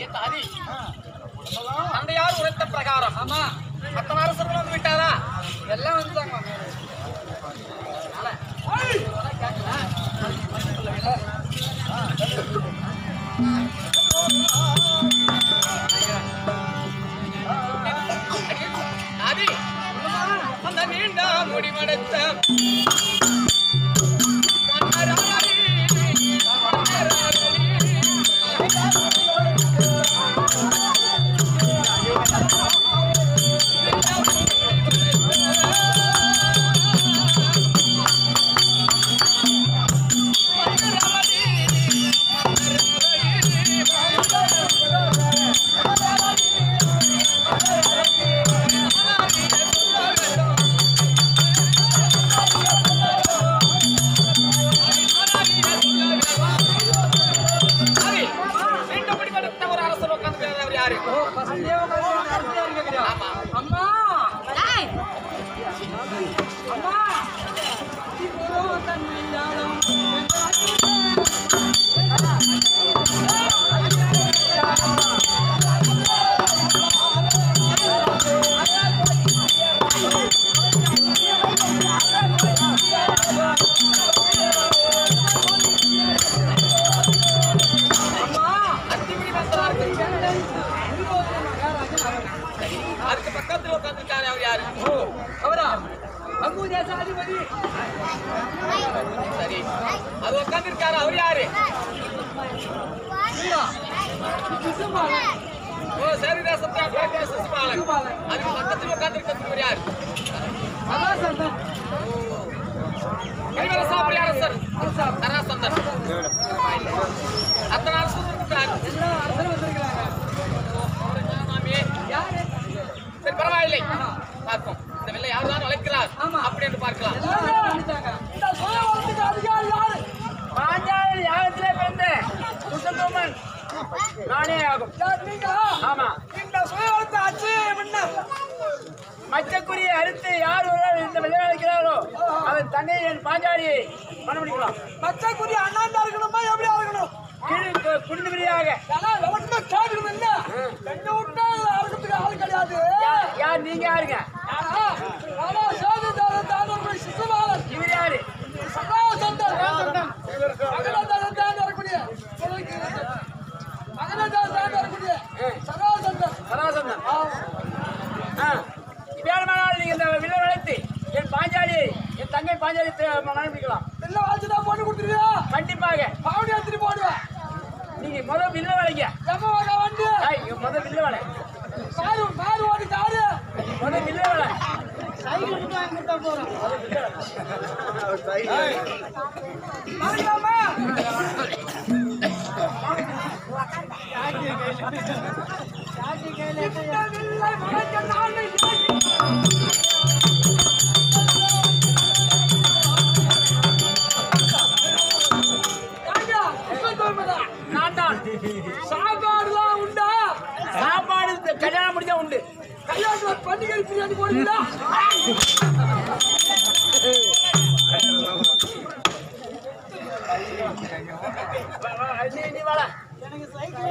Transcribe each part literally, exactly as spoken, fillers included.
தந்தையார் உரைத்த பிரகாரம் ஆமா அத்தனை அரசர்கள் வந்து விட்டாரா? எல்லாம் வந்துட்டாங்க. அந்த நீண்ட முடிவெடுத்த அதுக்கு பக்கத்துல உட்கார்ந்துட்டாரு. அவர் யாரு? அவரா? அங்குதேசாதிபதி. சரி, அது உட்கார்ந்துருக்காரு. அவர் யாரு? ஓ, சரி தேசத்தை சிசுபாலன். அதுக்கு பக்கத்துல உட்கார்ந்துருக்கிறது யாரு? கைவரசாபுரி அரசர் தராசந்தன். அத்தனை அரசர் இருக்கிறார். சரி, பரவாயில்லை, பார்ப்போம். இந்த வெள்ளை யாருதான் அழைக்கிறார் அப்படி என்று பார்க்கலாம். பாஞ்சாலி யாகத்திலே பிறந்த குசந்தோமன் நானே ஆகும். ஆமா, இந்த சுயவரத்தை அச்சயம் என்ன மச்சக்குரிய அறுத்து யார் ஒருவர் இந்த வெள்ளை அழைக்கிறாரோ அவன் தன்னை என் பாஞ்சாலியை பண்ண முடிக்கலாம். மச்சக்குரிய அண்ணாண்டா இருக்கணுமா எப்படி இருக்கணும்? குடிநீரியாக யார் நீங்க யாருங்க? இவர் யாரு? வேணுமானால் நீங்க இந்த வில்லை வளைத்து என் பாஞ்சாலியை என் தங்கை பாஞ்சாலி மனைவிக்கலாம். வில்லை வளைச்சுட்டா போட்டு கொடுத்துருவியா? கண்டிப்பாக பாவடி எடுத்துட்டு போடுவேன். நீங்க முதல் வில்ல வளைங்க. முதல் வில்ல வளை சாரு சாரு ஓடி சாரு முதல் வில்ல வளை சைக்கிள் மட்டும் வாங்கி கொடுத்தா போறோம். சாப்பாடுலாம் உண்டா? சாப்பாடு கல்யாணம் முடிஞ்சா உண்டு. கல்யாணம் பண்டிகை பிரியாணி போடுவீங்களா? எனக்கு சைக்கிளே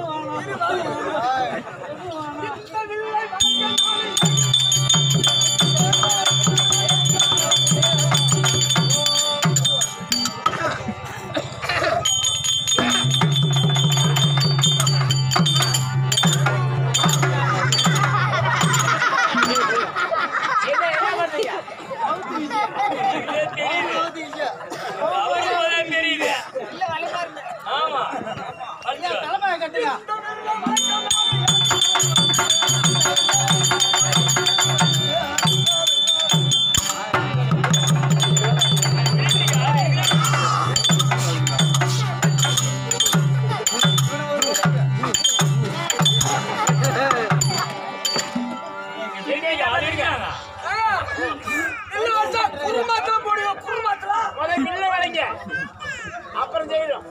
அப்புறம் செய்யணும்.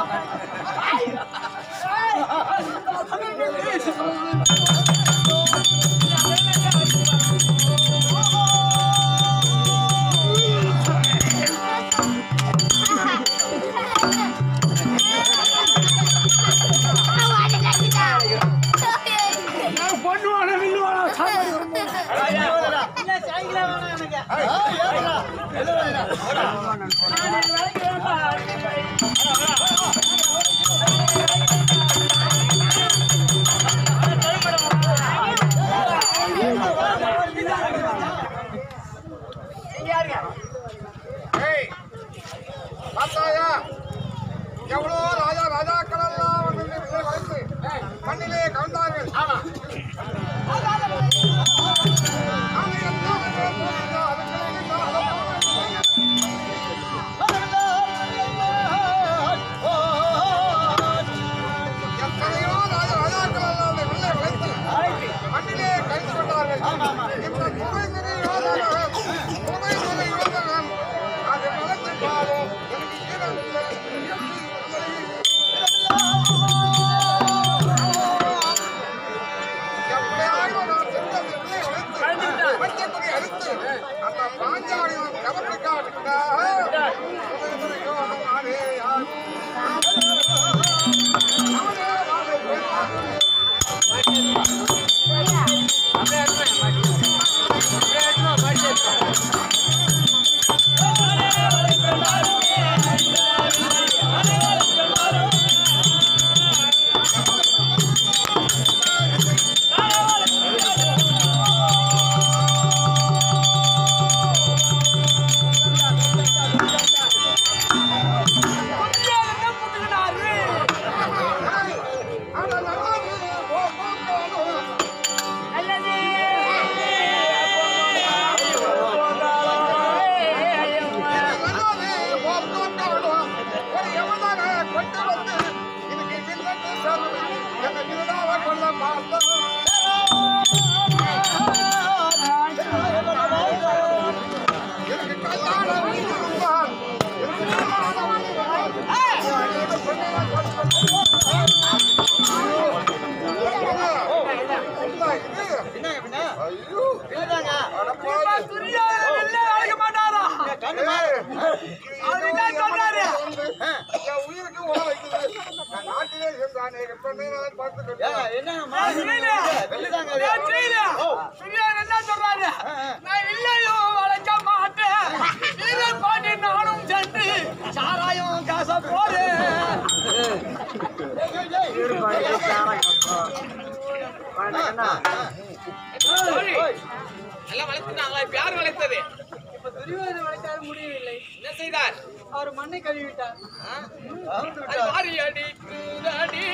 எவ்வளோ ராஜா ராஜாக்கள் எல்லாம் வந்து வளர்த்து மண்ணிலே கலந்தார்கள். எத்தனையோ ராஜா ராஜாக்கள் எல்லாம் அந்த வில்லை வளர்த்து மண்ணிலே கழித்து கொண்டார்கள். இந்த துணை துணை யோதகன் துணை துணை யோதகன் அதை வளர்த்து பாரும் எனக்கு கீழே அடுத்து அந்த பாஞ்சாலியும் கவர்ச்சிக்காக உயிருக்கு உணவு வைக்கிறது நாட்டிலே இருந்தானே என்ன சொல்றாரு? நான் இல்லையும் வளைக்க மாட்டேன், பாட்டி நானும் சென்று சாராயம் காச போடு. எல்லாம் வளைத்துட்டாங்களா? இப்ப யார் வளைத்தது? இப்ப துரியோதனன் வளைத்தாரு, முடியவில்லை. என்ன செய்தார்? அவர் மண்ணை கழுவிட்டார். அடி அடி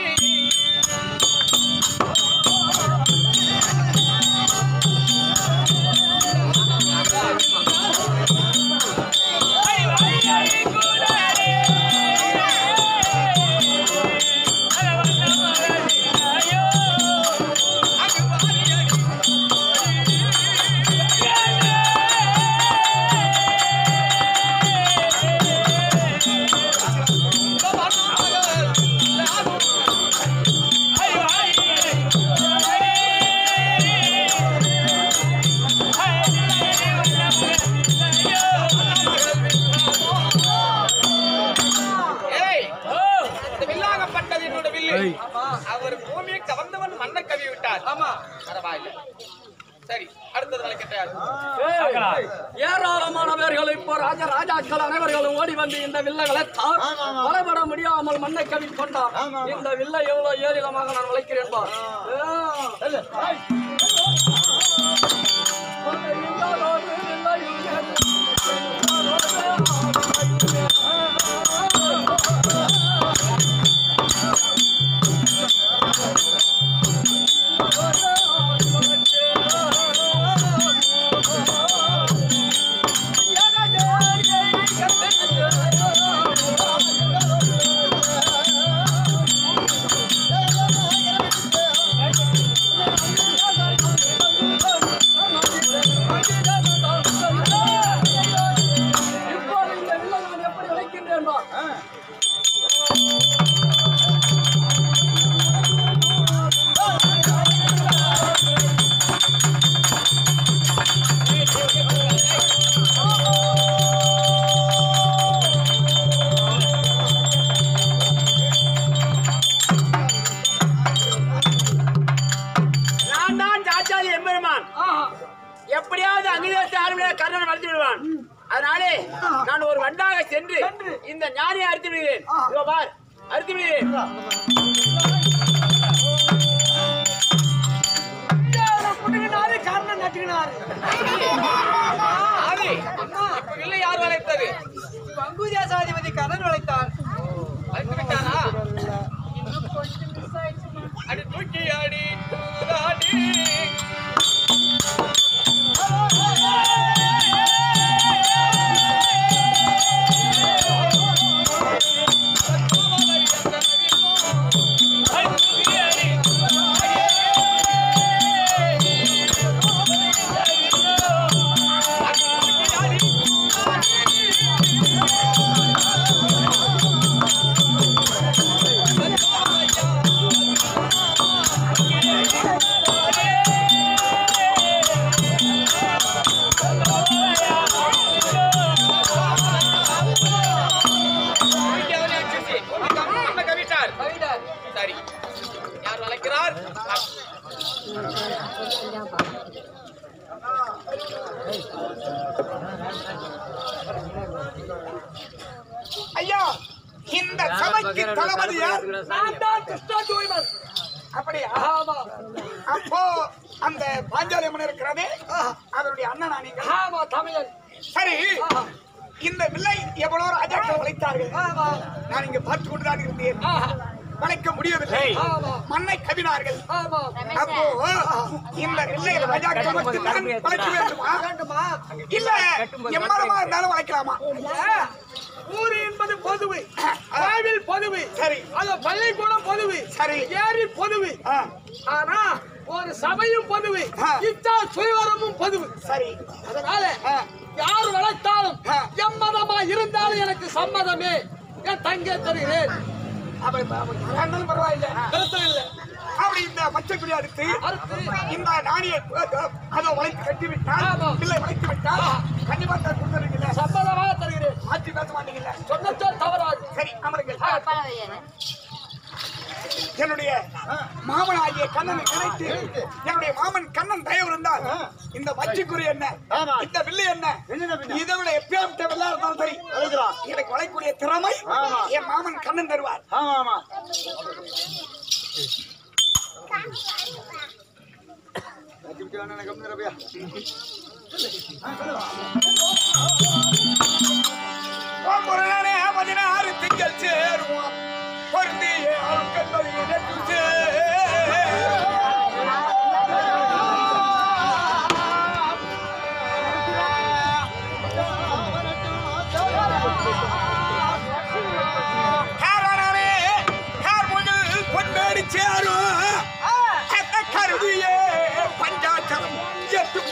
அவர் பூமியை கவர்ந்தவன் மண்ணை கவி விட்டார். ஆமா, பரவாயில்லை. சரி, அடுத்தது ஏராளமானவர்கள் இப்போ ராஜா ராஜாக்கள் அனைவர்களும் ஓடி வந்து இந்த வில்லை வளர்த்தார். வளபட முடியாமல் மண்ணை கவி கொண்டார். இந்த வில்லை எவ்வளவு ஏரிலமாக நான் வளைக்கிறேன் பார். இப்போ இந்த வில்லை நான் எப்படி வளைக்கின்றேன்? இந்த ஞானியை அறுத்து விடுகிறேன். இதோ பார், அறுத்து விடுகிறேன். காரணம் நட்டுக்கினாரு. இப்ப வில்லை யார் வளைத்தது? பங்குதேசாதிபதி கடன் வளைத்தார். வளைத்து விட்டானா? அடி தூக்கி அடி அடி சரி, யார் வளைக்கிறார்? ஐயா, இந்த சபைக்கு தளபதி யார்? நான் தான் கிருஷ்ண தூய்மன். அப்படியா? ஆமா அப்போ அந்த பாஞ்சாலி அம்மன் இருக்கிறதே அதனுடைய அண்ணனா நீங்க? ஆமா தமிழன். சரி, இந்த வில்லை எவ்வளவு ராஜாக்கள் வளைத்தார்கள். ஆமா நான் இங்க பார்த்து கொண்டுதான் இருந்தேன். ஆஹா. வளைக்க முடியவில்லை. ஆமா மண்ணை கவினார்கள். ஆமா அப்போ இந்த வில்லை ராஜாக்கள் மட்டும் தான் வளைக்க வேண்டுமா? வேண்டுமா? இல்ல எம்மரமா இருந்தாலும் வளைக்கலாமா? ஊர் என்பது பொதுவு, கோவில் பொதுவு, சரி. அது பள்ளிக்கூடம் பொதுவு, சரி. ஏரி பொதுவு. ஆ, ஆனா ஒரு சபையும் பொதுவு, ஆ. இச்சா சுயவரமும் பொதுவு. சரி. அதனால ஆ. யார் வளர்த்தாலும் ஆ. எம்மதமா இருந்தாலும் எனக்கு சம்மதமே. என் தங்கை தருகிறேன். அப்ப இருந்தாலும் பரவாயில்லை. பிரச்சனை இல்லை. அப்படி இந்த பச்சைக்குடி அடுத்து அடுத்து இந்த நாணியை அதை வளைத்து கட்டி விட்டால், ஆமா. வில்லை வளைத்து விட்டால் கண்டிப்பா தான் கொடுத்துருக்கீங்க. சம்மதமாக தருகிறேன். மாற்றி பேச மாட்டீங்கல்ல? சொன்னதால் தவறாது. சரி, அமருங்கள். என்னுடைய மாமன் ஆகிய கண்ணனை நினைத்து என்னுடைய மாமன் கண்ணன் தயவு இருந்தால் இந்த பச்சைக்குறி என்ன, இந்த வில்லு என்ன, இதை விட எப்பயாவது வில்லா இருந்தாலும் சரி எனக்கு வளைக்கூடிய திறமை என் மாமன் கண்ணன் தருவார். பதினாறு திங்கள் சேருவோம் பொருந்திய ஆட்கள் இணைத்து கொண்டாடி சேரும் கருதியே பஞ்சாட்சரம் எட்டும்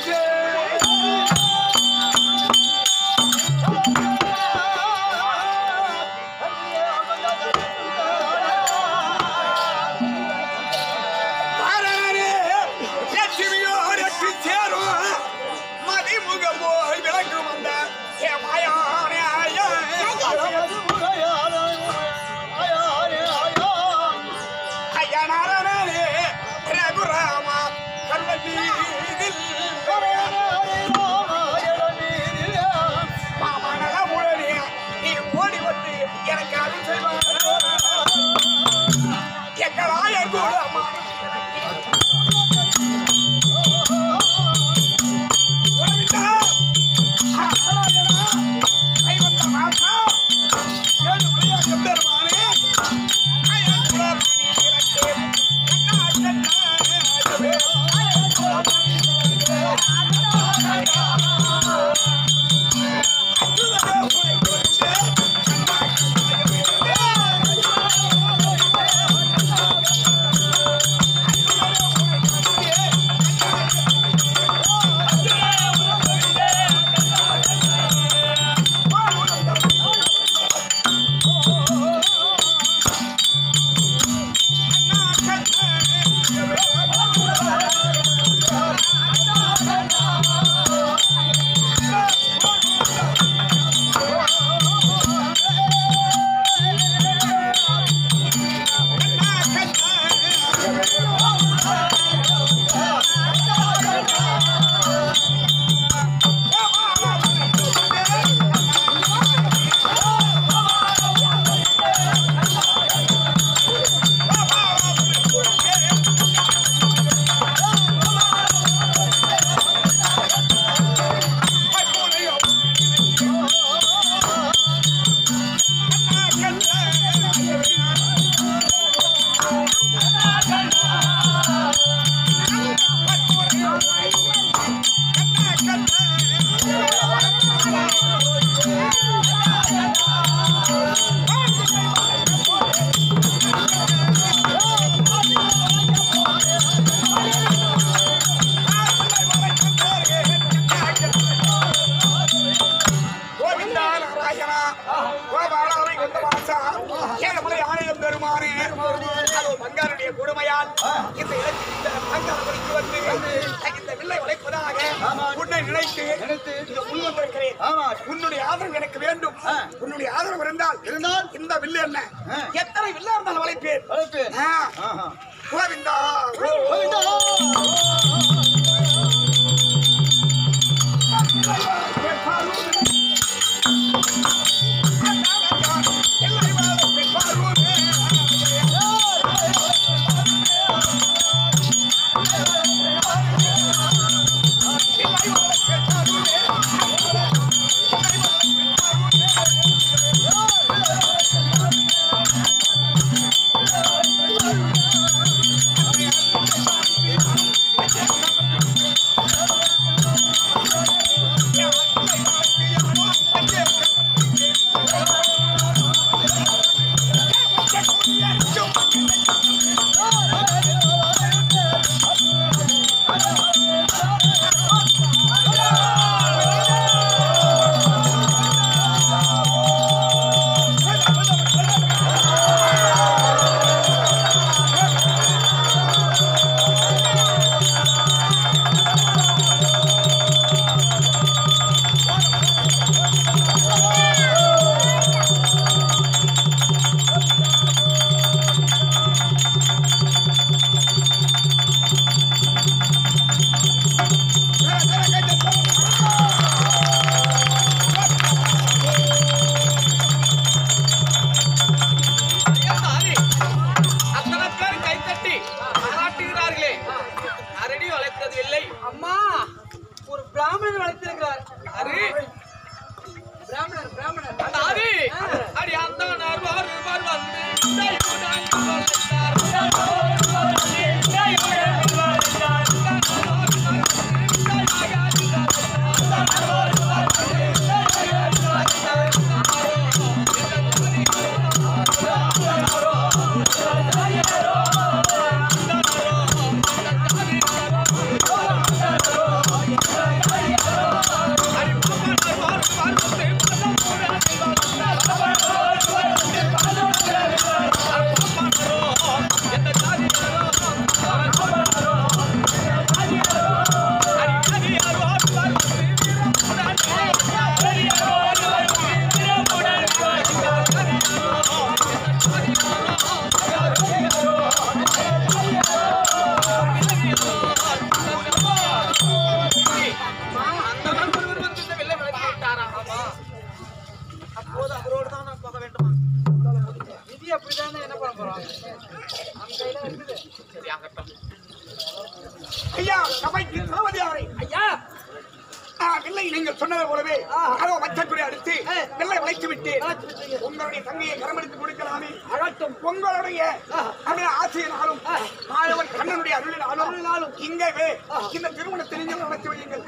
இந்த இடத்தில் இந்த பாஞ்சாலபுரிக்கு வந்து இந்த வில்லை வளைப்பதாக உன்னை நினைத்து இங்க முன் வந்திருக்கிறேன். உன்னுடைய ஆதரவு எனக்கு வேண்டும். உன்னுடைய ஆதரவு இருந்தால் இருந்தால் இந்த வில்லு என்ன எத்தனை வில்லா இருந்தாலும் வளைப்பேன். கோவிந்தா கோவிந்தா ஐயா சபைக்கு சபதியாரே ஐயா வில்லை நீங்கள் சொன்னதை போலவே அதோ மச்சக்குறை அடித்து வில்லை வளைத்து விட்டு உங்களுடைய தங்கையை கரமெடுத்து கொடுக்கலாமே அகட்டும் உங்களுடைய ஆசையினாலும் ஆயவன் கண்ணனுடைய அருளினாலும் இங்கவே இந்த திருமணத்தை நீங்கள் நடத்தி வையுங்கள்.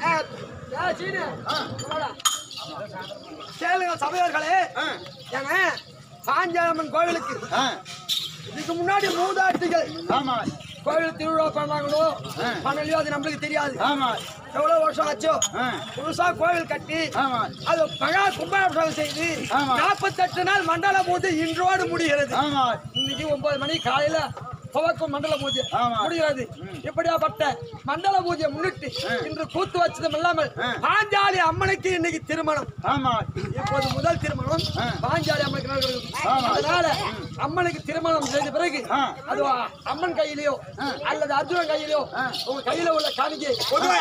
கேளுங்க சபையோர்களே, ஏங்க பாஞ்சாலம்மன் கோவிலுக்கு இதுக்கு முன்னாடி மூதாட்டிகள் கோவில் திருவிழா பண்ணாங்களோ பண்ணலையோ அது நம்மளுக்கு தெரியாது. எவ்வளவு வருஷம் ஆச்சோ புதுசா கோவில் கட்டி அது மகா கும்பாபிஷேகம் செய்து நாற்பத்தி எட்டு நாள் மண்டல பூஜை இன்றோடு முடிகிறது. இன்னைக்கு ஒன்பது மணி காலையில துவக்கும் மண்டல பூஜை முடிகிறது. இப்படியாப்பட்ட மண்டல பூஜையை முன்னிட்டு இன்று கூத்து வச்சதும் இல்லாமல் பாஞ்சாலி அம்மனுக்கு இன்னைக்கு திருமணம். இப்போது முதல் திருமணம் பாஞ்சாலி அம்மனுக்கு நடக்கிறது. அதனால அம்மனுக்கு திருமணம் செய்த பிறகு அது அம்மன் கையிலயோ அல்லது அர்ஜுனன் கையிலயோ உங்க கையில உள்ள காணிக்கை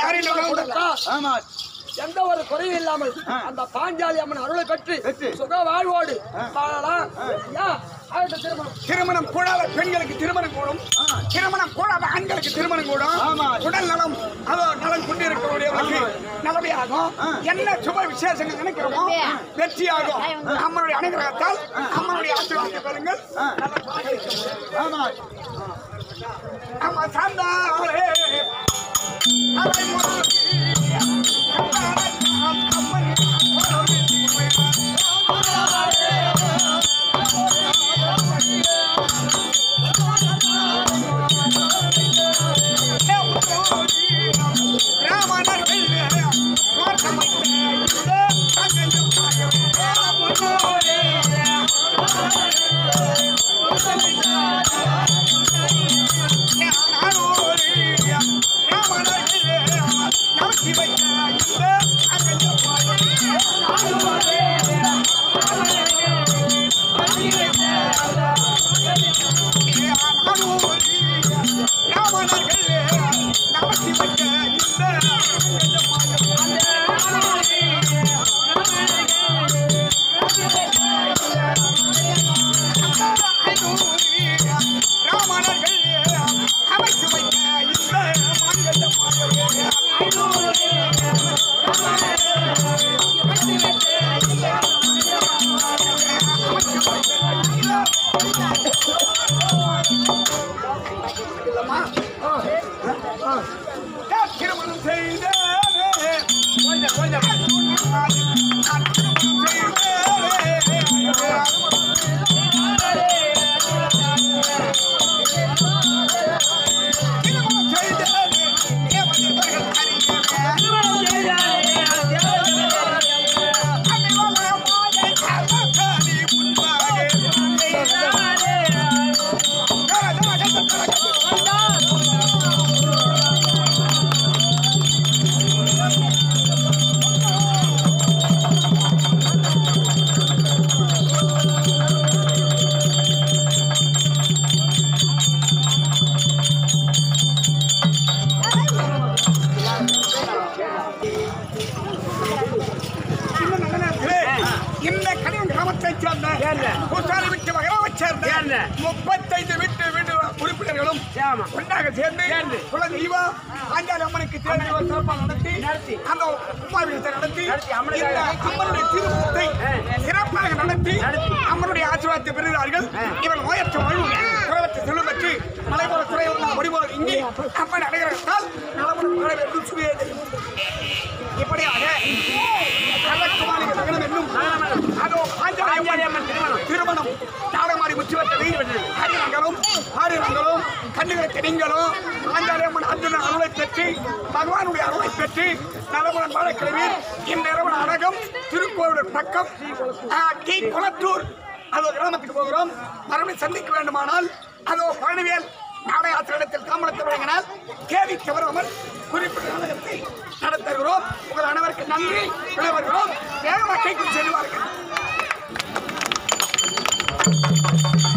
எந்த ஒரு குறையும் இல்லாமல் அந்த பாஞ்சாலி அம்மன் அருளை பெற்று சுக வாழ்வோடு வாழலாம். திருமணம் திருமணம் கூடாத பெண்களுக்கு திருமணம் கூடும், திருமணம் கூடாத ஆண்களுக்கு திருமணம் கூடும். உடல் நலம் அதோ நலம் கொண்டிருக்கக்கூடியவர்களுக்கு நலமையாகும். என்ன சுப விசேஷங்கள் நினைக்கிறோமோ வெற்றியாகும். அம்மனுடைய அனுகிரகத்தால் அம்மனுடைய ஆசீர்வாதத்தை பெறுங்கள். ஆமா சாந்தாரே Yeah. ராமணர்கள் அமைத்து வைத்த இந்த திருமணம் செய்தே கொஞ்சம் கொஞ்சம் முப்பத்தைந்து வீட்டு வீட்டு உறுப்பினர்களும் ஒன்றாக சேர்ந்து குலதெய்வா ஆண்டாள் அம்மனுக்கு தேர்தல் சிறப்பாக நடத்தி அந்த கும்பாபிஷேகத்தை நடத்தி அம்மனுடைய திருமணத்தை சிறப்பாக நடத்தி அம்மனுடைய ஆசீர்வாதத்தை பெறுகிறார்கள். இவன் நோயற்ற வாழ்வு குறைவற்ற செல்வம் பெற்று மலைபோல துறையில் முடிபோல இங்கே அம்மன் அடைகிறால் நலமுடன் சுயதை இப்படியாக கள்ளக்குமாரிக்கு மகனம் என்னும் அதோ ஆண்டாள் அம்மன் திருமணம் நாடகமாடி முற்றுவட்டதை ஹரிரங்களும் ஹரிரங்களும் கண்ணுகளுக்கு நீங்களும் ஆண்டாளியம்மன் அர்ஜுனன் அருளை பெற்று பகவானுடைய அருளை பெற்று நலமுடன் வாழக்கிழமையில் இந்நிறுவன அடகம் திருக்கோவிலூர் பக்கம் கி குளத்தூர் அதோ கிராமத்துக்கு போகிறோம். மறுபடியும் சந்திக்க வேண்டுமானால் அதோ பழனிவேல் நாடக ஆசிரியத்தில் தாமதத்தை வழங்கினால் கேள்வி தவறாமல் குறிப்பிட்ட நாடகத்தை நடத்துகிறோம். உங்கள் அனைவருக்கு நன்றி விளைவருகிறோம். வேகமாக கைக்கு செல்வார்கள்.